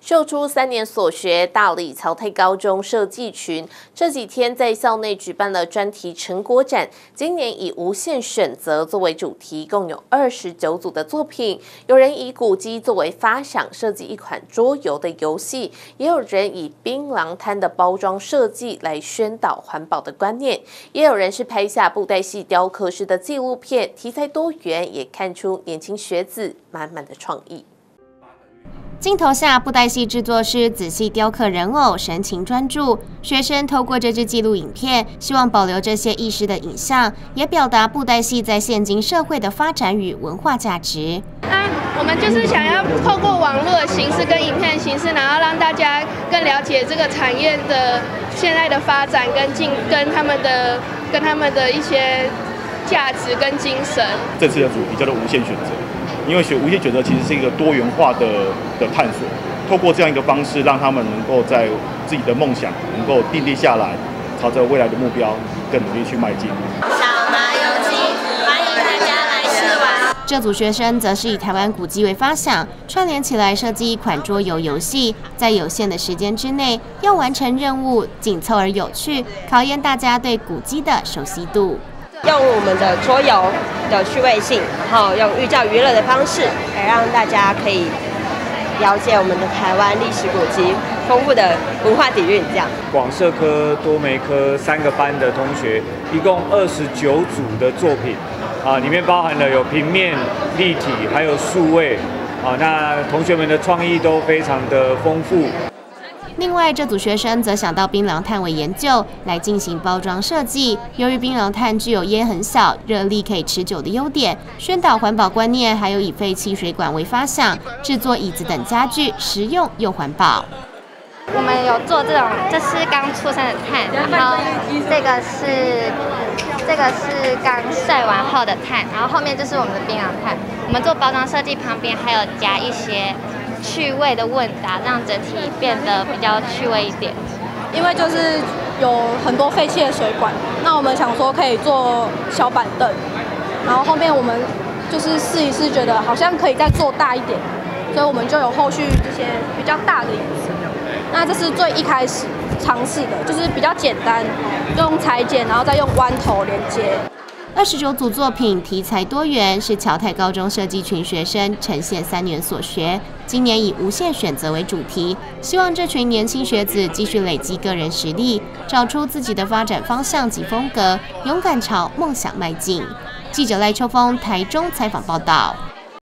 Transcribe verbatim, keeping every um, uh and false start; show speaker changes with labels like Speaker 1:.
Speaker 1: 秀出三年所学，大理侨泰高中设计群这几天在校内举办了专题成果展。今年以无限选择作为主题，共有二十九组的作品。有人以古迹作为发想，设计一款桌游的游戏；也有人以槟榔摊的包装设计来宣导环保的观念；也有人是拍下布袋戏雕刻师的纪录片，题材多元，也看出年轻学子满满的创意。
Speaker 2: 镜头下，布袋戏制作师仔细雕刻人偶，神情专注。学生透过这支纪录影片，希望保留这些意识的影像，也表达布袋戏在现今社会的发展与文化价值。
Speaker 3: 那我们就是想要透过网络的形式跟影片的形式，然后让大家更了解这个产业的现在的发展跟进，跟他们的跟他们的一些价值跟精神。
Speaker 4: 这次的主题叫做无限选择。 因为学无限选择其实是一个多元化的的探索，透过这样一个方式，让他们能够在自己的梦想能够定立下来，朝着未来的目标更努力去迈进。
Speaker 5: 小麻油鸡，欢迎大家来试玩。
Speaker 2: 这组学生则是以台湾古迹为发想，串联起来设计一款桌游游戏，在有限的时间之内要完成任务，紧凑而有趣，考验大家对古迹的熟悉度。
Speaker 6: 用我们的桌游的趣味性，然后用寓教于乐的方式，来让大家可以了解我们的台湾历史古迹丰富的文化底蕴。这样，
Speaker 7: 广社科、多媒科三个班的同学，一共二十九组的作品，啊，里面包含了有平面、立体，还有数位，啊，那同学们的创意都非常的丰富。
Speaker 2: 另外，这组学生则想到槟榔炭为研究来进行包装设计。由于槟榔炭具有烟很小、热力可以持久的优点，宣导环保观念，还有以废弃水管为发想，制作椅子等家具，实用又环保。
Speaker 8: 我们有做这种，这是刚出生的炭，然后这个是这个是刚晒完后的炭，然后后面就是我们的槟榔炭。我们做包装设计旁边还有加一些。 趣味的问答，让整体变得比较趣味一点。
Speaker 9: 因为就是有很多废弃的水管，那我们想说可以做小板凳，然后后面我们就是试一试，觉得好像可以再做大一点，所以我们就有后续这些比较大的椅子。那这是最一开始尝试的，就是比较简单，用裁剪，然后再用弯头连接。
Speaker 2: 二十九组作品题材多元，是侨泰高中设计群学生呈现三年所学。今年以无限选择为主题，希望这群年轻学子继续累积个人实力，找出自己的发展方向及风格，勇敢朝梦想迈进。记者赖秋峰台中采访报道。